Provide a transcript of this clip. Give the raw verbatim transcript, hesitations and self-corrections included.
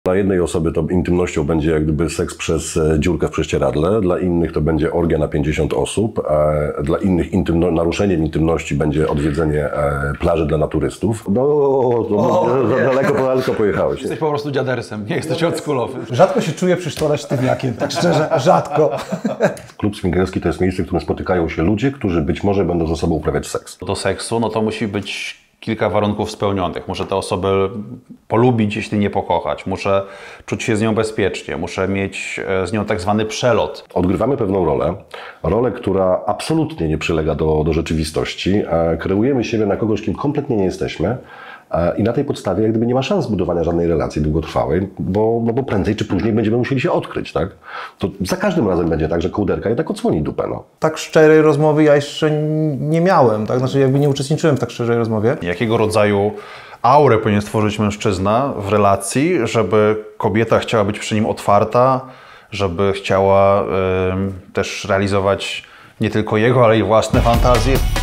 Dla jednej osoby to intymnością będzie jak gdyby seks przez dziurkę w prześcieradle, dla innych to będzie orgia na pięćdziesiąt osób, a dla innych intymno, naruszeniem intymności będzie odwiedzenie plaży dla naturystów. No, to za daleko, daleko pojechałeś. Jesteś po prostu dziadersem, nie jesteś oldschoolowy. Rzadko się czuję przy sztole sztywniakiem, tak szczerze, rzadko. Klub swingerski to jest miejsce, w którym spotykają się ludzie, którzy być może będą ze sobą uprawiać seks. Do seksu, no to musi być kilka warunków spełnionych. Muszę tę osobę polubić, jeśli nie pokochać. Muszę czuć się z nią bezpiecznie. Muszę mieć z nią tak zwany przelot. Odgrywamy pewną rolę, rolę, która absolutnie nie przylega do, do rzeczywistości. Kreujemy siebie na kogoś, kim kompletnie nie jesteśmy. I na tej podstawie jak gdyby nie ma szans budowania żadnej relacji długotrwałej, bo, no bo prędzej czy później będziemy musieli się odkryć, tak? To za każdym razem będzie tak, że kołderka i tak odsłoni dupę, no. Tak szczerej rozmowy ja jeszcze nie miałem, tak? Znaczy jakby nie uczestniczyłem w tak szczerej rozmowie. Jakiego rodzaju aurę powinien stworzyć mężczyzna w relacji, żeby kobieta chciała być przy nim otwarta, żeby chciała y, też realizować nie tylko jego, ale i własne fantazje.